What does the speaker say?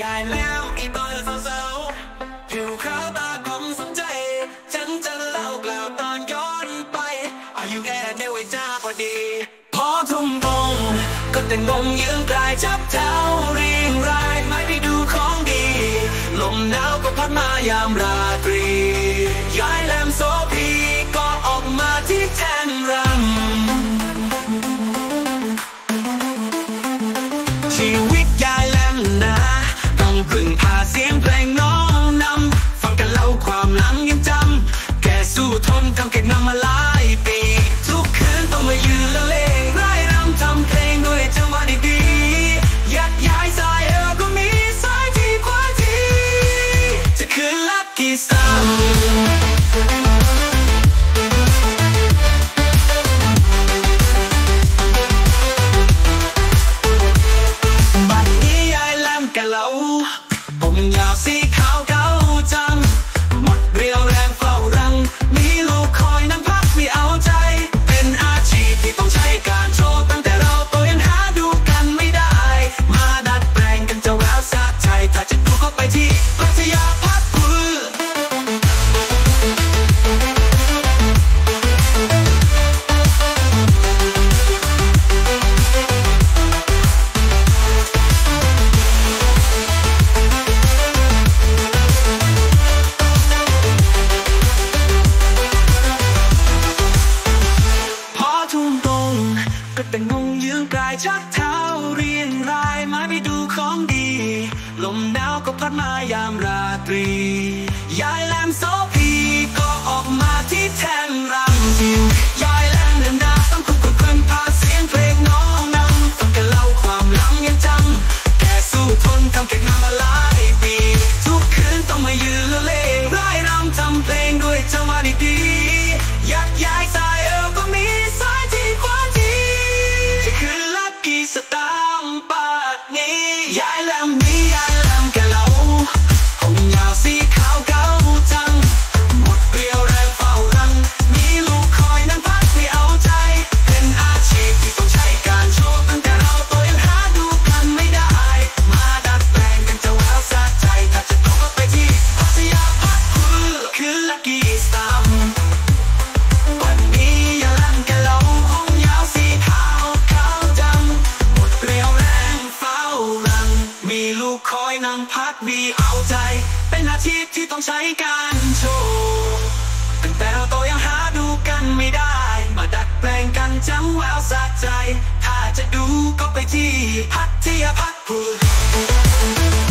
กายแล้วอีตอนสาวๆผิวขาวตาคมสนใจฉันจะเล่าเปล่าตอนย้อนไปอายุแค่เดียวไอ้จ้าพอดีพอทุ่มตรงก็แต่งงยืนกลายจับเท้าเรียงรายไม่ได้ดูของดีลมหนาวก็พัดมายามราตรีย้ายแหลมโสพีก็ออกมาที่แทนรังชีวิตยายแหลมนะต้องพึ่งพาเสียงเพลงน้องนำฟังกันเล่าความหลังยังจำแกสู้ทนทำเก็บนำมาหลายปีทุกคืนต้องมายืนละเลงไร้รำทำเพลงด้วยจังหวะดีๆยัดย้ายสายก็มีสายที่กว่าที่จะคืนลักกี้สามผมยาวสีขาวเก่าจังหมดเรียวแรงเฝ้ารังมีลูกคอยนั่งพักไม่เอาใจเป็นอาชีพที่ต้องใช้การโชว์ตั้งแต่เราตัวยังหาดูกันไม่ได้มาดัดแปลงกันจะแววสะใจถ้าจะดูก็ไปที่พัทยาพัทพือแต่งงยืนกลายชักเท้าเรียนรายไม้ไปดูของดีลมหนาวก็พัดมายามราตรียายแหลมโสพีก็ออกมาที่แทนรำทิวยายแหลมเดินดาต้องคุกคุนพาเสียงเพลงน้องนำฟังกันเล่าความหลังยังจำแกสู้ทนทำเก็บมาหลายปีทุกคืนต้องมายืนละเลงไร้รำทำเพลงด้วยจังหวะดีๆยักย้ายสายก็มีสายที่กว่าสตามปากนี้ยายแหลมนี้ยายแหลมแกเล่าผมยาวสีขาวเก่าจังหมดเรียวแรงเฝ้ารังมีลูกคอยนั่งพักไม่เอาใจเป็นอาชีพที่ต้องใช้การโชว์ตั้งแต่เราตัวยังหาดูกันไม่ได้มาดัดแปลงกันจะแววสะใจถ้าจะต้องไปที่พัทยาพัทพือคือลักกี้สตาร์วันนี้ยายแหลมแกเล่าผมยาวสีขาวเก่าจังมีลูกคอยนั่งพักดีเอาใจเป็นอาชีพที่ต้องใช้การโชว์ตั้งแต่เราโตยังหาดูกันไม่ได้มาดัดแปลงกันจังแววสะใจถ้าจะดูก็ไปที่พัทยาพัทพือ